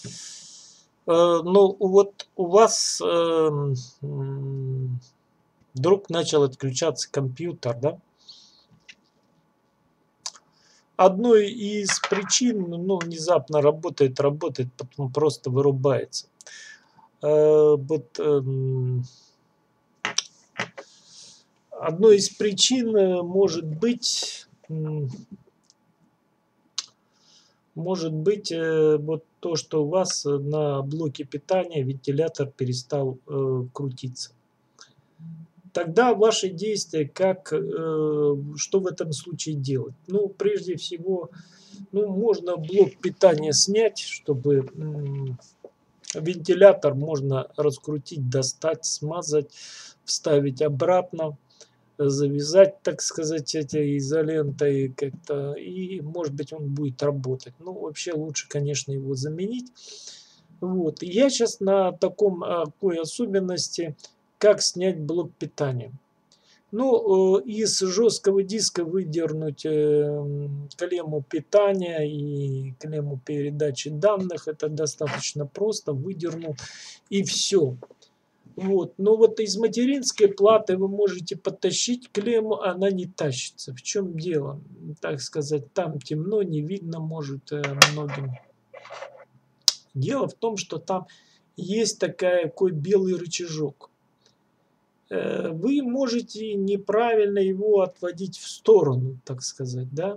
Ну, вот у вас вдруг начал отключаться компьютер, да? Одной из причин, ну, внезапно работает, потом просто вырубается. Вот, одной из причин может быть вот то, что у вас на блоке питания вентилятор перестал крутиться. Тогда ваши действия, что в этом случае делать? Ну, прежде всего, ну, можно блок питания снять, чтобы вентилятор можно раскрутить, достать, смазать, вставить обратно, завязать, так сказать, этой изолентой как-то, и, может быть, он будет работать. Ну, вообще лучше, конечно, его заменить. Вот. Я сейчас на такой особенности, как снять блок питания. Ну, из жесткого диска выдернуть клемму питания и клемму передачи данных. Это достаточно просто. Выдернул и все. Вот. Но вот из материнской платы вы можете подтащить клемму, она не тащится. В чем дело? Так сказать, там темно, не видно, может, многим. Дело в том, что там есть такой белый рычажок. Вы можете неправильно его отводить в сторону, так сказать, да.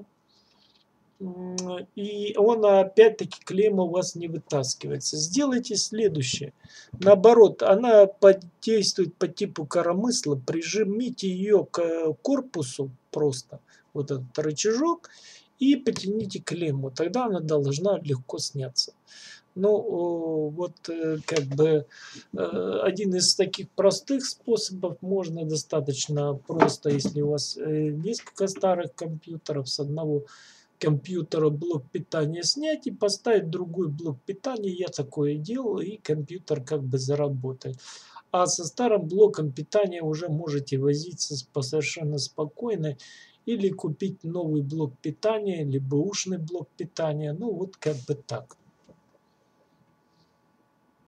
И он опять-таки клемма у вас не вытаскивается. Сделайте следующее. Наоборот, она действует по типу коромысла. Прижмите ее к корпусу просто, вот этот рычажок, и потяните клемму. Тогда она должна легко сняться. Ну, вот как бы один из таких простых способов, можно достаточно просто, если у вас несколько старых компьютеров, с одного компьютера блок питания снять и поставить другой блок питания. Я такое делал, и компьютер как бы заработает. А со старым блоком питания уже можете возиться совершенно спокойно, или купить новый блок питания, либо ушный блок питания. Ну вот как бы так.